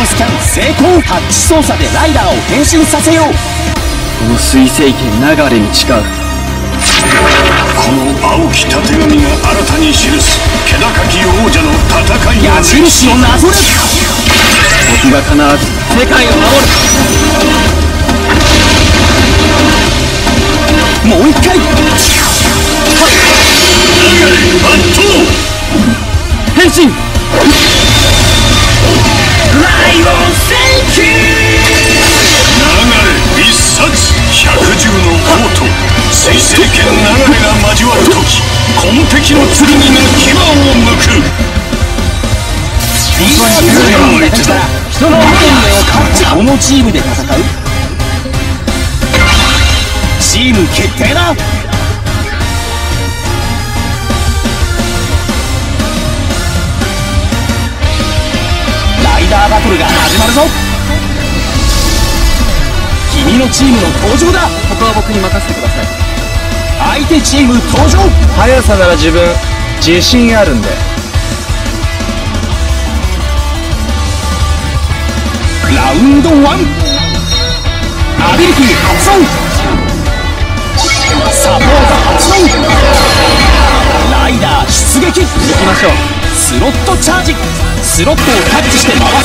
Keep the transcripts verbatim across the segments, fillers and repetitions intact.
スキャン成功。タッチ操作でライダーを変身させよう。 この水星剣流れに誓う。 この青きたてがみが新たに記す気高き王者の戦いの矢印をなぞれ。 僕が必ず世界を守る。 もう一回。変身。ライオン戦記。 流れ必殺百獣の王と水星剣流れが交わる時、紺敵の剣が牙をむく。 リーダーズの中から人の運命を感じ、青のチームで戦う。チーム決定だ。ライダーバトルが始まるぞ。君のチームの登場だ。 ここは僕に任せてください。 相手チーム登場。 速さなら自分自信あるんで。 ラウンドワン、アビリティ発動。サポート発動。ライダー出撃。 行きましょう。 スロットチャージ。スロットをタッチして回せ。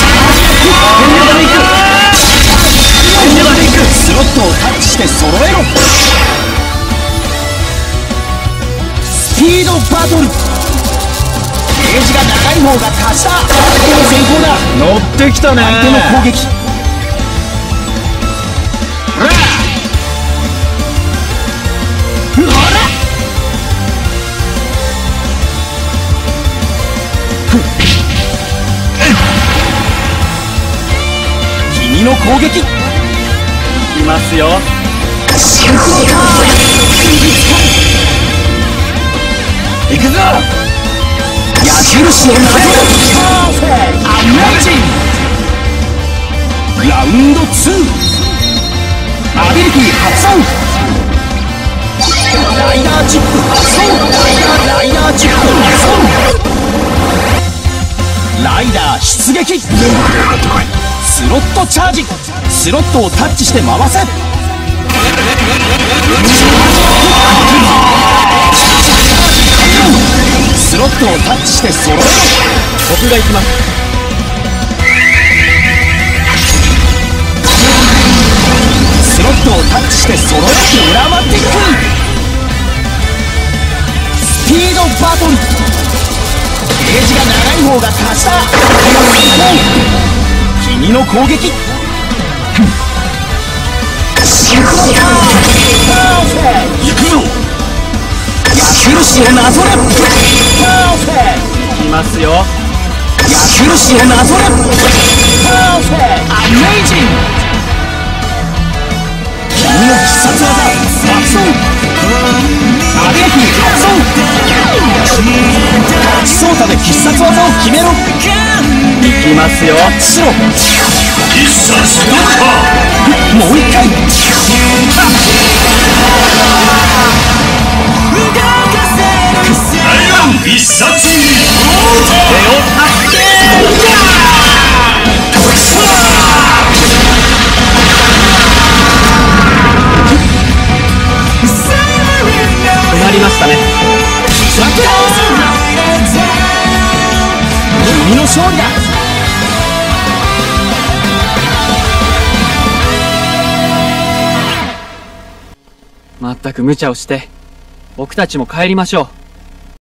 スロットをタッチして揃えろ。スピードバトル。ゲージが長い方が勝ちだ。相手の先行だ。 乗ってきたね。 相手の攻撃。君の攻撃。 いきますよ。 行くぞ。矢印をなぞれ。アメージング。ラウンドツー、アビリティ発動。ライダーチップ発動。ライダーチップ発動。ライダー出撃。スロットチャージ。スロットをタッチして回せ。スロットをタッチして揃えろ。 僕が行きます。 スロットをタッチして揃えろ。ドラマティック。スピードバトル。ゲージが長い方が勝ちだ。君の攻撃。 行くぞ。 矢印をなぞれ。 行きますよ。 矢印をなぞれ。アメージング。君の必殺技発動。アビリティ発動。タッチ操作で必殺技を決めろ。 行きますよ。 タッチしろ。 必殺ドクター。 もう一回。 ライオン必殺手を発見。なりましたね。 君の勝利だ。 まったく無茶をして僕たちも帰りましょう。